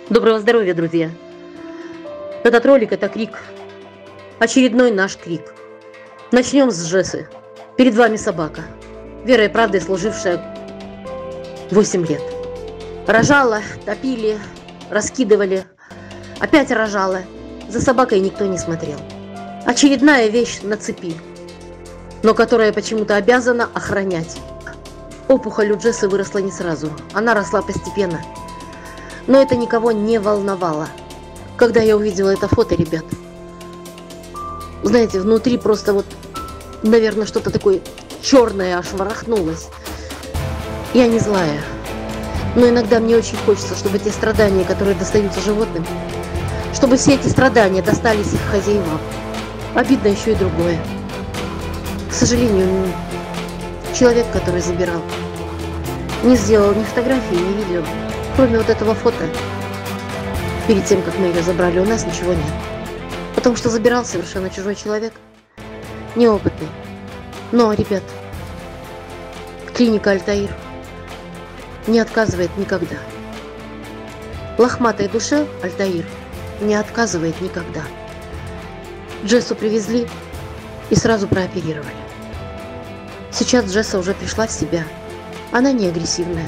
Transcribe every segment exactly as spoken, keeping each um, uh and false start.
Доброго здоровья, друзья! Этот ролик – это крик. Очередной наш крик. Начнем с Джессы. Перед вами собака, верой и правдой служившая восемь лет. Рожала, топили, раскидывали. Опять рожала. За собакой никто не смотрел. Очередная вещь на цепи, но которая почему-то обязана охранять. Опухоль у Джессы выросла не сразу. Она росла постепенно. Но это никого не волновало. Когда я увидела это фото, ребят, знаете, внутри просто вот, наверное, что-то такое черное аж ворохнулось. Я не злая, но иногда мне очень хочется, чтобы те страдания, которые достаются животным, чтобы все эти страдания достались их хозяевам. Обидно еще и другое. К сожалению, человек, который забирал, не сделал ни фотографии, ни видео. Кроме вот этого фото, перед тем, как мы ее забрали, у нас ничего нет. Потому что забирал совершенно чужой человек, неопытный. Но, ребят, клиника Альтаир не отказывает никогда. Лохматой душе Альтаир не отказывает никогда. Джессу привезли и сразу прооперировали. Сейчас Джесса уже пришла в себя. Она не агрессивная.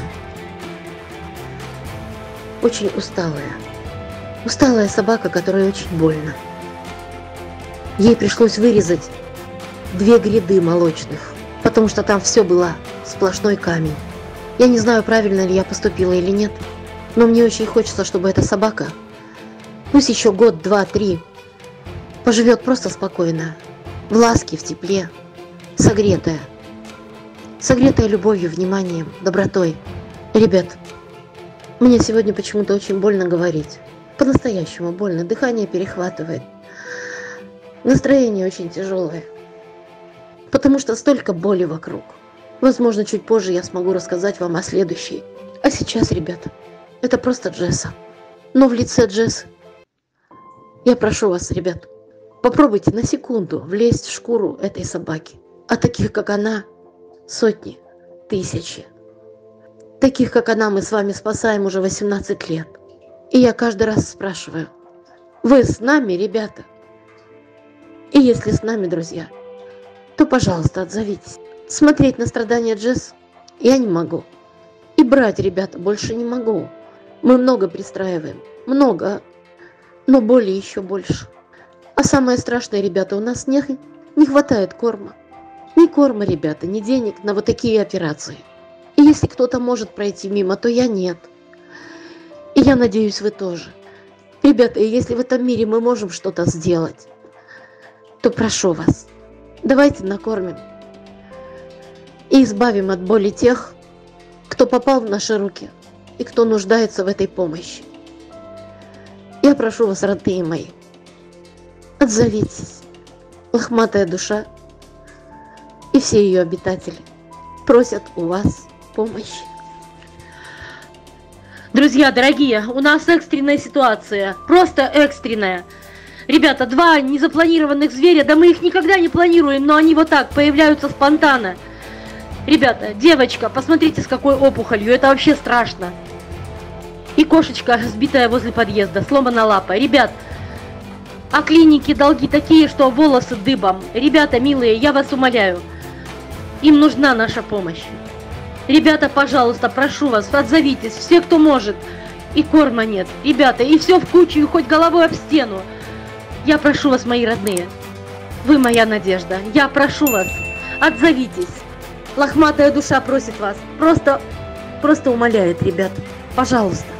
Очень усталая. Усталая собака, которой очень больно. Ей пришлось вырезать две гряды молочных, потому что там все было сплошной камень. Я не знаю, правильно ли я поступила или нет, но мне очень хочется, чтобы эта собака, пусть еще год, два, три, поживет просто спокойно, в ласке, в тепле, согретая. Согретая любовью, вниманием, добротой. Ребят, мне сегодня почему-то очень больно говорить. По-настоящему больно. Дыхание перехватывает. Настроение очень тяжелое. Потому что столько боли вокруг. Возможно, чуть позже я смогу рассказать вам о следующей. А сейчас, ребята, это просто Джесса. Но в лице Джессы я прошу вас, ребят, попробуйте на секунду влезть в шкуру этой собаки. А таких, как она, сотни, тысячи. Таких, как она, мы с вами спасаем уже восемнадцать лет. И я каждый раз спрашиваю: вы с нами, ребята? И если с нами, друзья, то, пожалуйста, отзовитесь. Смотреть на страдания Джесс я не могу. И брать, ребята, больше не могу. Мы много пристраиваем, много, но боли еще больше. А самое страшное, ребята, у нас не, не хватает корма. Ни корма, ребята, ни денег на вот такие операции. И если кто-то может пройти мимо, то я нет. И я надеюсь, вы тоже. Ребята, и если в этом мире мы можем что-то сделать, то прошу вас, давайте накормим и избавим от боли тех, кто попал в наши руки и кто нуждается в этой помощи. Я прошу вас, родные мои, отзовитесь. Лохматая душа и все ее обитатели просят у вас помощи. Друзья, дорогие, у нас экстренная ситуация, просто экстренная. Ребята, два незапланированных зверя, да мы их никогда не планируем, но они вот так появляются спонтанно. Ребята, девочка, посмотрите, с какой опухолью, это вообще страшно. И кошечка, сбитая возле подъезда, сломана лапа. Ребят, а клинике долги такие, что волосы дыбом. Ребята, милые, я вас умоляю, им нужна наша помощь. Ребята, пожалуйста, прошу вас, отзовитесь, все, кто может. И корма нет, ребята, и все в кучу, и хоть головой об стену. Я прошу вас, мои родные, вы моя надежда, я прошу вас, отзовитесь. Лохматая душа просит вас, просто, просто умоляет, ребята, пожалуйста.